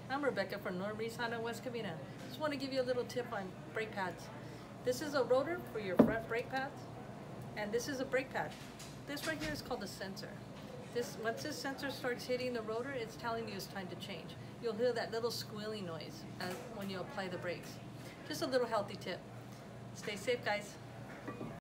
I'm Rebecca from Reeves Honda, West Covina. Just want to give you a little tip on brake pads. This is a rotor for your front brake pads, and this is a brake pad. This right here is called a sensor. Once this sensor starts hitting the rotor, it's telling you it's time to change. You'll hear that little squealing noise when you apply the brakes. Just a little healthy tip. Stay safe, guys.